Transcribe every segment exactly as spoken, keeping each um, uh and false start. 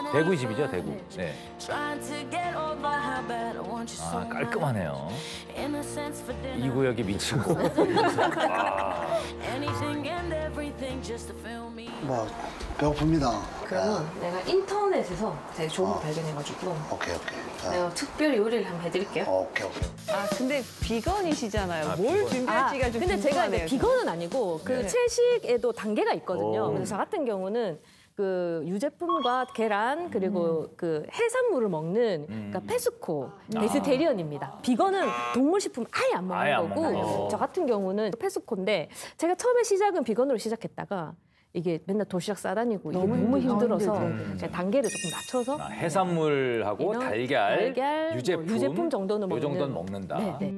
대구 집이죠, 대구. 네. 아, 깔끔하네요. 이 구역이 미치고. 뭐 배고픕니다. 그러면 아. 내가 인터넷에서 되게 좋은 거 어. 발견해가지고 오케이 오케이. 아. 내가 특별히 요리를 한번 해드릴게요. 오케이 오케이. 아 근데 비건이시잖아요. 아, 뭘 비건. 준비할지가 좀 근데 제가 이제 궁금하네요. 비건은 아니고 그 네. 채식에도 단계가 있거든요. 오. 그래서 저 같은 경우는 그 유제품과 계란 그리고 그 해산물을 먹는 그러니까 페스코 베지테리언입니다. 비건은 동물식품 아예 안 먹는 아예 안 거고 먹는 저 같은 경우는 페스코인데 제가 처음에 시작은 비건으로 시작했다가 이게 맨날 도시락 싸다니고 이게 너무 힘들어서 제가 단계를 조금 낮춰서 아, 해산물하고 이런 달걀, 달걀, 유제품, 뭐 유제품 정도는 요 먹는. 정도는 먹는다. 네, 네.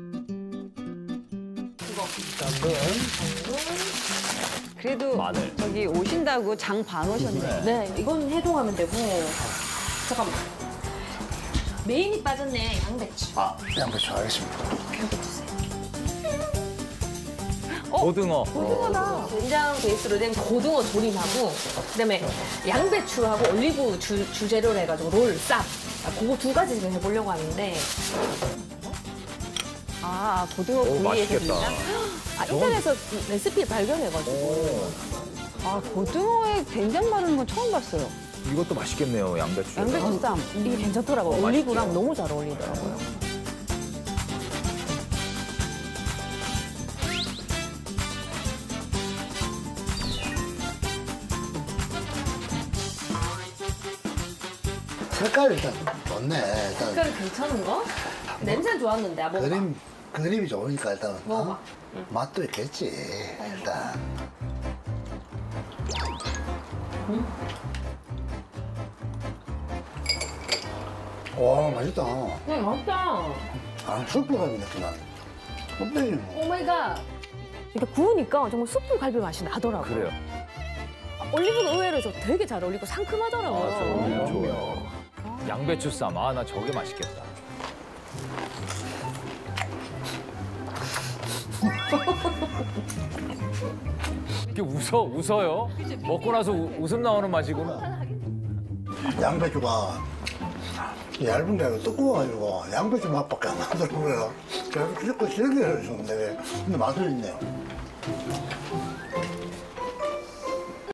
그래도 마늘. 저기 오신다고 장 봐놓으셨네요. 네, 이건 해동하면 되고. 잠깐만. 메인이 빠졌네, 양배추. 아 양배추 알겠습니다. 고등어. 고등어다. 된장 베이스로 된 고등어 조림하고, 그다음에 양배추하고 올리브 주, 주재료로 해가지고 롤, 쌈. 아, 그거 두 가지 지금 해보려고 하는데. 아 고등어 오, 구이에 맛있겠다. 된장? 아, 인터넷에서 레시피 발견해가지고. 아 고등어에 된장 바르는 건 처음 봤어요. 이것도 맛있겠네요, 양배추. 양배추 쌈. 이게 괜찮더라고요. 어, 올리브랑 맛있죠. 너무 잘 어울리더라고요. 색깔 일단 좋네. 일단 색깔이 괜찮은 거? 냄새 좋았는데, 아, 먹어봐. 그림 그림이 좋으니까 일단 먹어봐. 어? 맛도 있겠지. 일단. 와 맛있다. 응, 맛있다. 아 숯불갈비 느낌 나네. 껍데기 뭐. 오마이갓. 이렇게 구우니까 정말 숯불갈비 맛이 나더라고요. 그래요. 올리브는 의외로 저 되게 잘 어울리고 상큼하더라고요. 아, 저 올리브 좋아요. 양배추 쌈. 아, 나 저게 맛있겠다. 이게 웃어, 웃어요? 먹고 나서 우- 웃음 나오는 맛이구나. 양배추가 얇은 게 아니고 두꺼워가지고 양배추 맛밖에 안 나더라고요. 그래서 자꾸 질게 해주는데 근데 맛은 있네요.